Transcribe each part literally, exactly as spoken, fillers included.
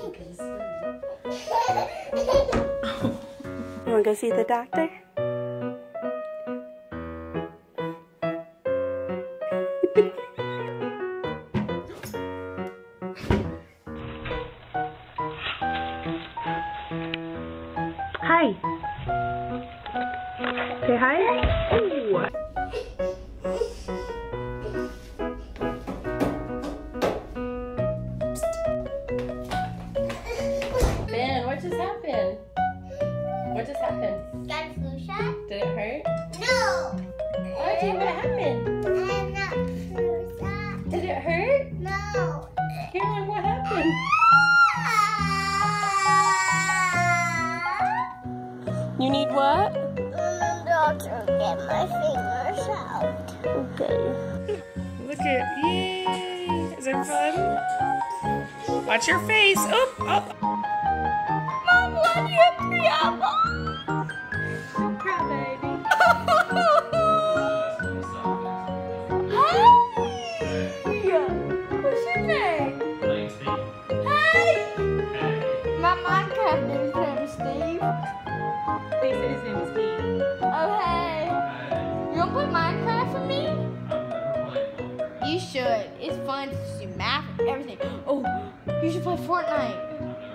You wanna go see the doctor? Hi. Say hi. Ooh. Ben, what just happened? What just happened? Got a flu shot? Did it hurt? No. What? What happened? I got flu shot. Did it hurt? No. Caroline, what happened? You need what? The doctor get my fingers out. Okay. Look at, yay! Is it fun? Watch your face. Oh, oh. Mom, why do you have three apples? Don't cry, baby. Hey! What's your name? Hey! My Minecraft name's name is Steve. They said his name is Steve. Oh, hey. You wanna play Minecraft with me? You should. It's fun to do math and everything. Oh, you should play Fortnite.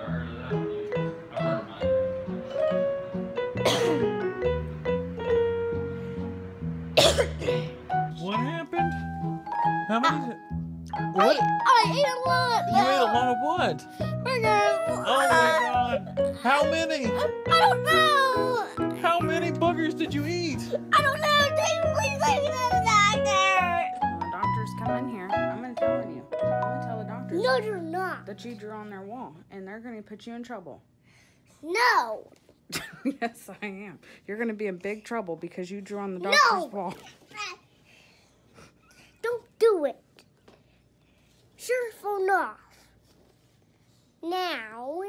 What happened? How many? What? I, I ate a lot. You ate a lot of what? Burgers. Oh my god! How many? I don't know. How many boogers did you eat? I don't know. Dave, please take me to the doctor. The doctors come in here. I'm gonna tell you. I'm gonna tell the doctors No, you're not. that you drew on their wall, and they're gonna put you in trouble. No. Yes, I am. You're gonna be in big trouble because you drew on the doctor's No. wall. Don't do it. Sure, phone off. Now.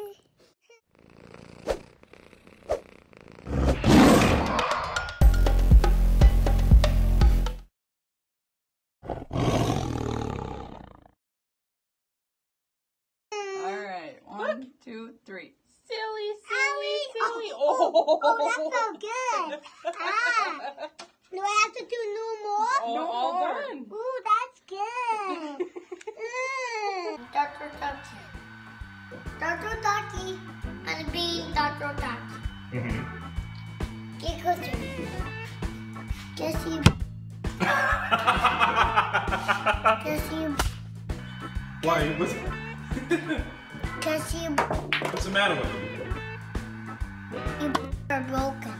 All right, one, two, three. Silly, silly, silly. Oh, oh, that's so good. Ah. Do I have to do no more? Oh, No all more. done. Ooh, that's good. mm. Doctor Ducky. Doctor Ducky. And being Doctor Ducky. Get closer. Guess you. Guess you. Why? What's, Guess you. what's the matter with you? You are broken.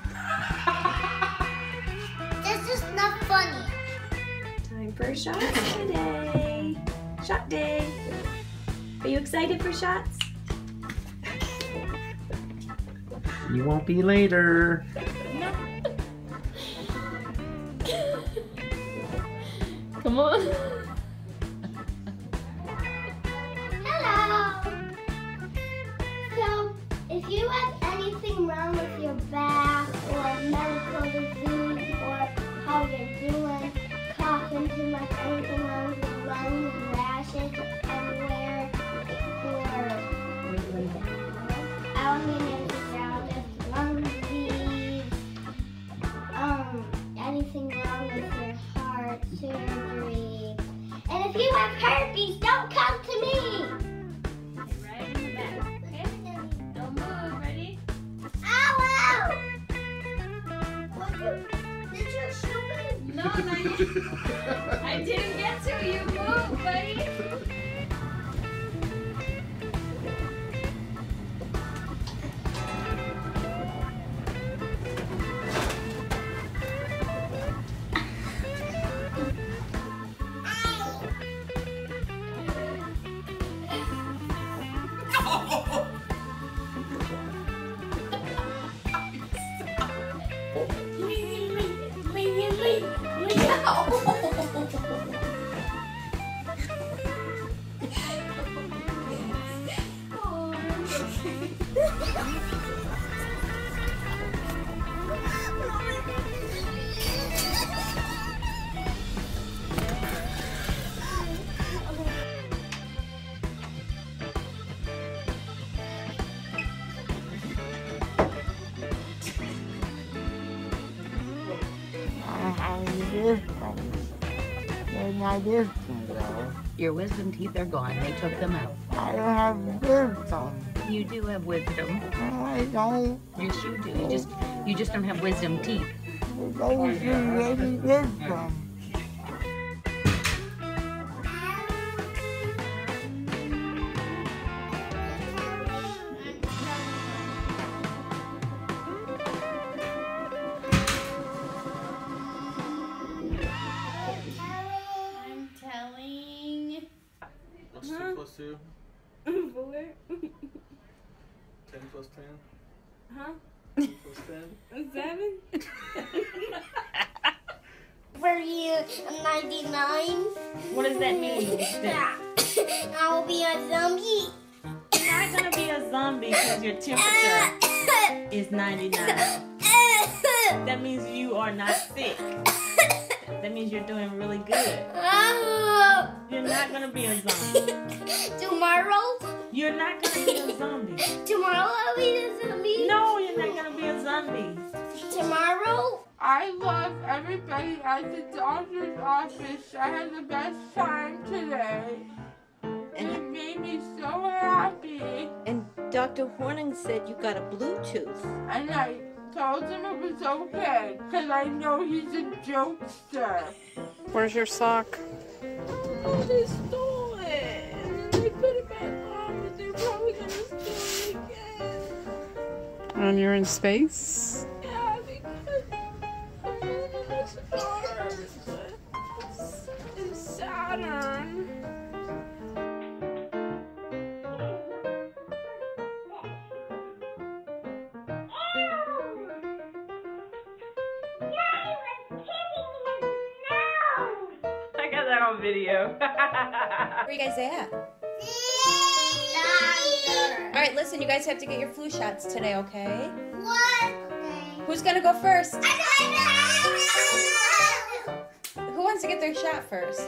This is not funny. Time for shots today. Shot day. Are you excited for shots? You won't be later. Come on. Hello. So, if you have anything wrong with your back or medical disease or how you're doing, coughing too much, anything wrong with your lungs, rashes everywhere, or aluminium lung disease, um, anything wrong with your heart, surgery, and if you have herpes, don't come to me. Right in the back. Okay? Don't move. Ready? Ow! What you, did you shoot me? No, not yet. I didn't get to you. Move, buddy. my wisdom, though. Your wisdom teeth are gone. They took them out. I don't have wisdom. You do have wisdom. I don't. Yes, you do. You just, you just don't have wisdom teeth. I don't have any wisdom. What's two plus two? Four. Ten plus ten? Huh? Ten plus ten? Seven? For you, ninety-nine. What does that mean? I will be a zombie. You're not gonna be a zombie because your temperature is ninety-nine. That means you are not sick. That means you're doing really good. Oh. You're not gonna be a zombie. Tomorrow? You're not gonna be a zombie. Tomorrow I'll be a zombie? No, you're not gonna be a zombie. Tomorrow? I love everybody at the doctor's office. I had the best time today. And it made me so happy. And Doctor Horning said you got a Bluetooth. And I told him it was okay, because I know he's a jokester. Where's your sock? Oh, they stole it. And then they put it back on, but they're probably going to steal it again. And you're in space? Yeah, because I'm in the stars. It's in Saturn. I got that on video. Where are you guys at? All right, listen, you guys have to get your flu shots today, okay? What? Who's gonna go first? I Who wants to get their shot first?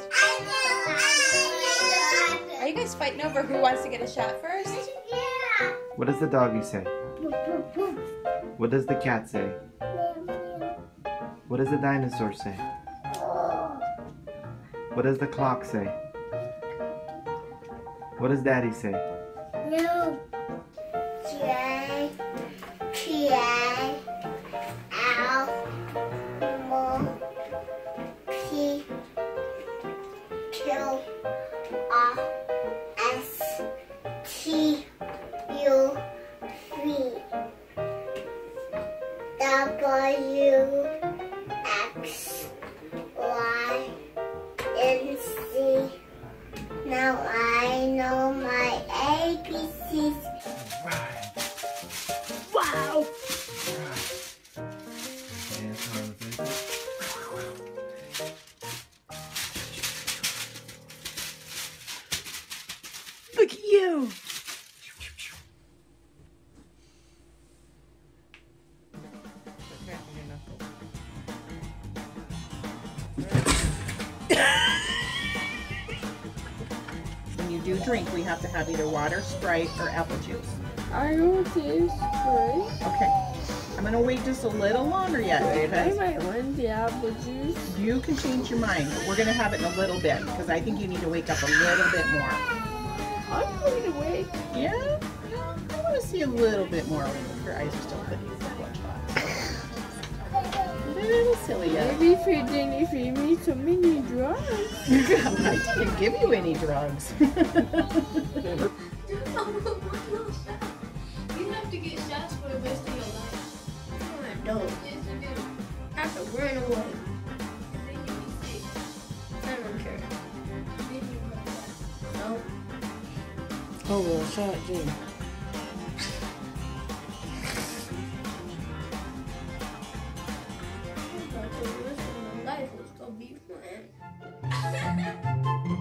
know. Are you guys fighting over who wants to get a shot first? Yeah. What does the doggy say? What does the cat say? What does the dinosaur say? What does the clock say? What does Daddy say? No. J. P. A. L. M. P. Q. R. S. T. U. V. W. X. Y. and C. Now I know my A B Cs. Right. Wow! Right. And how is it? Look at you! When you do drink, we have to have either water, Sprite, or apple juice. I don't taste good. Okay. I'm gonna wait just a little longer yet I because might want the apple juice. you can change your mind, but we're gonna have it in a little bit because I think you need to wake up a little bit more. I'm going to wait. Yeah? Yeah, I want to see a little bit more. Your eyes are still pretty bloodshot. A little silly yet. Maybe if you didn't feed me so many drugs. I didn't give you any drugs. You have to get shots for the rest of your life. I don't. Yes, you do. I have to run away. And then you'll be sick. I don't care. Then you run back. No. Oh, well, shot, Jim. I thought the rest of my life was gonna be fun.